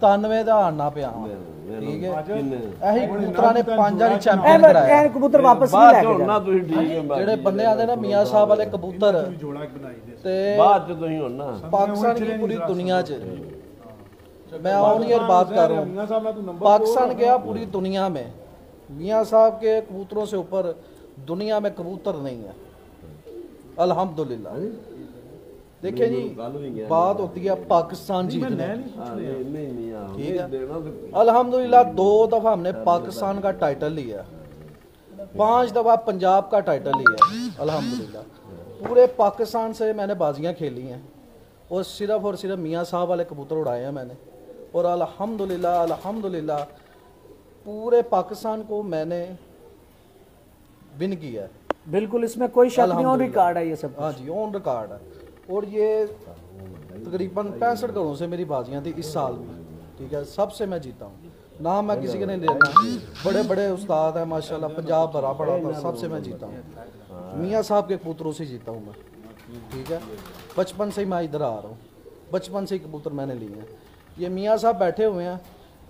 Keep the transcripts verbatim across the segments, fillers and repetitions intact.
सतानवे का आना पिया ठीक है ਇਹੀ ਕਬੂਤਰਾਂ ਨੇ ਪੰਜ ਵਾਰੀ ਚੈਂਪੀਅਨ ਕਰਾਇਆ। ਇਹ ਕਬੂਤਰ ਵਾਪਸ ਨਹੀਂ ਲੈ ਕੇ ਜਾਣਾ ਤੁਸੀਂ ਠੀਕ ਹੈ ਜਿਹੜੇ ਬੰਦੇ ਆਦੇ ਨਾ ਮੀਆਂ ਸਾਹਿਬ ਵਾਲੇ ਕਬੂਤਰ ਤੇ ਬਾਅਦ ਚ ਤੁਸੀਂ ਹੁਣ ਨਾ पाकिस्तान की पूरी दुनिया च मैं ऑन ईयर बात कर रहा हूँ, पाकिस्तान गया पूरी दुनिया में मियाँ साहब के कबूतरों से ऊपर दुनिया में कबूतर नहीं है अल्हम्दुलिल्लाह। देखिए जी बात होती है पाकिस्तान जीतने ठीक है अल्हम्दुलिल्लाह। दो दफ़ा हमने पाकिस्तान का टाइटल लिया, पांच दफ़ा पंजाब का टाइटल लिया अल्हम्दुलिल्लाह। पूरे पाकिस्तान से मैंने बाजियां खेली हैं और सिर्फ और सिर्फ मियाँ साहब वाले कबूतर उड़ाए हैं मैंने और अल्हम्दुलिल्लाह अल्हम्दुलिल्लाह पूरे पाकिस्तान को मैंने विन किया है। बिल्कुल इसमें कोई शक नहीं, ऑन रिकॉर्ड है ये सब। हाँ जी ऑन रिकॉर्ड है और ये तकरीबन पैंसठ करोड़ से मेरी बाजियां थी इस साल में ठीक है, सबसे मैं जीता हूँ ना मैं किसी के नहीं लेना। बड़े बड़े उस्ताद हैं माशाल्लाह, पंजाब भरा पड़ा था, सबसे मैं जीता हूँ। मियाँ साहब के कबूतरों से जीता हूँ मैं ठीक है। बचपन से ही मैं इधर आ रहा हूँ, बचपन से ही कबूतर मैंने लिए हैं। ये मियाँ साहब बैठे हुए हैं,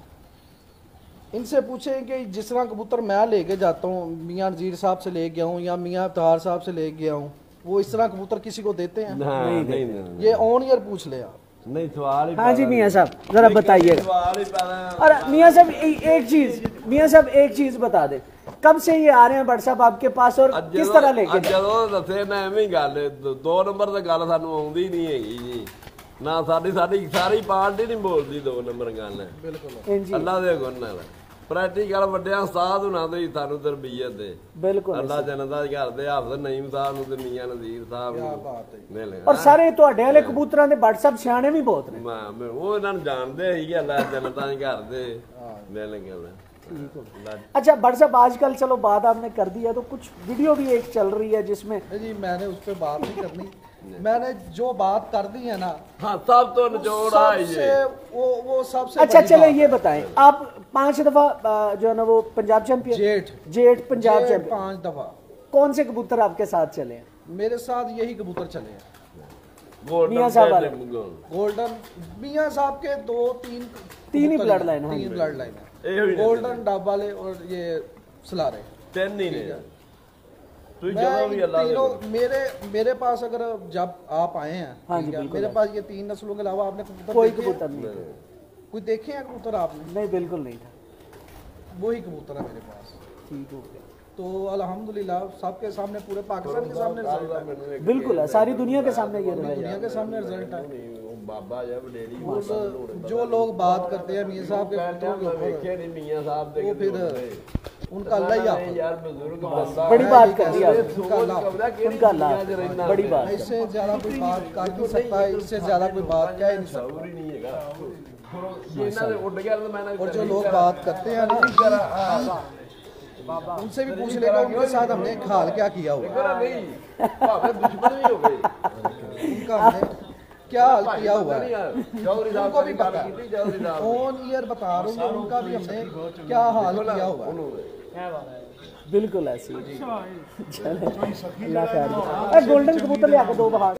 इनसे पूछें कि जिस तरह कबूतर मैं लेके जाता हूँ, मियाँ नज़ीर साहब से ले गया हूँ या मियाँ अफ्तार साहब से ले गया हूँ, वो इस तरह कबूतर किसी को देते हैं? नहीं, नहीं, नहीं, ये ऑन ईयर पूछ ले आप। नहीं सवाल ही हाँ जी मियाँ साहब जरा बताइएगा। और मियाँ साहब एक चीज मियाँ साहब एक चीज बता दे, कब से ये आ रहे हैं बट साहब आपके पास और किस तरह लेके? ਜਦੋਂ ਦੱਸੇ ਨਾ ਐਵੇਂ ਹੀ ਗੱਲ ਦੋ ਨੰਬਰ ਤੇ ਗੱਲ ਸਾਨੂੰ ਆਉਂਦੀ ਨਹੀਂ ਹੈਗੀ ਜੀ ਨਾ, ਸਾਡੀ ਸਾਡੀ ਸਾਰੀ ਪਾਰਟੀ ਨਹੀਂ ਬੋਲਦੀ ਦੋ ਨੰਬਰ ਗੱਲ। ਬਿਲਕੁਲ ਅੱਲਾ ਦੇ ਗੁਣ ਨਾਲ ਪ੍ਰੈਕਟੀਕਲ ਵੱਡਿਆਂ ਉਸਤਾਦ ਹੁਣਾਂ ਦੇ ਸਾਨੂੰ ਤਰਬੀਅਤ ਦੇ ਬਿਲਕੁਲ ਅੱਲਾ ਜਨਤਾ ਕਰਦੇ ਹਾਫਿਜ਼ ਨਈਮ ਸਾਹਿਬ ਨੂੰ ਤੇ ਮੀਆਂ ਨਜ਼ੀਰ ਸਾਹਿਬ ਨੂੰ ਮਿਲ ਔਰ ਸਾਰੇ ਤੁਹਾਡੇ ਵਾਲੇ ਕਬੂਤਰਾਂ ਦੇ ਬਟ ਸਾਹਿਬ ਸਿਆਣੇ ਵੀ ਬਹੁਤ ਨੇ। ਮੈਂ ਉਹ ਇਹਨਾਂ ਨੂੰ ਜਾਣਦੇ ਸੀਗੇ ਅੱਲਾ ਜਨਤਾ ਦੇ ਘਰ ਦੇ ਮਿਲ ਗਏ। अच्छा बट साहब आजकल चलो बात आपने कर दी है तो कुछ वीडियो भी एक चल रही है जिसमें जी मैंने उस पर बात नहीं करनी, मैंने जो बात कर दी है ना हाँ सब तो निचोड़ सबसे वो वो सबसे अच्छा चले ये बताएं आप पांच दफा जो है ना वो पंजाब चैंपियन जेठ जेठ पंजाब चैंपियन पांच दफा कौन से कबूतर आपके साथ चले हैं? मेरे साथ यही कबूतर चले हैं मियाँ साहब वाले गोल्डन मियाँ साहब के दो तीन तीन ही ब्लड लाइन है, तीन ब्लड लाइन है, गोल्डन डब वाले और ये सलारे तीन ही ने। तीनों मेरे मेरे पास अगर जब आप आए हैं हाँ जी मेरे पास ये तीन नस्लों के अलावा आपने कबूतर कोई कबूतर नहीं था। कोई देखे हैं कबूतर आपने? नहीं बिल्कुल नहीं था, वही कबूतर है मेरे पास। ठीक हो गया तो अल्हम्दुलिल्लाह सबके सामने पूरे पाकिस्तान के सामने रिजल्ट है। बिल्कुल है, सारी दुनिया के सामने ये रिजल्ट दुनिया के सामने रिजल्ट है। बाबा जब डेरी जो लोग बात करते हैं मियाँ साहब के कबूतरों के ऊपर मियाँ साहब वो फिर उनका अल्लाह ही आप यार बुजुर्ग बंदा बड़ी बात कर दी आपने, उनका अल्लाह बड़ी बात। इससे ज्यादा कोई बात कर नहीं सकता है, इससे ज्यादा कोई बात कह नहीं सकता। नहीं है और जो लोग बात करते हैं ना उनसे भी पूछ लेगा उनके साथ हमने हाल क्या किया हुआ, उनका हमने क्या हाल किया हुआ है उनको भी पता है। ऑन ईयर बता रहा हूँ उनका भी हमने क्या हाल किया हुआ है। बिल्कुल ऐसी। चले अल्लाह खैर। गोल्डन कबूतर ले आके दो बाहर।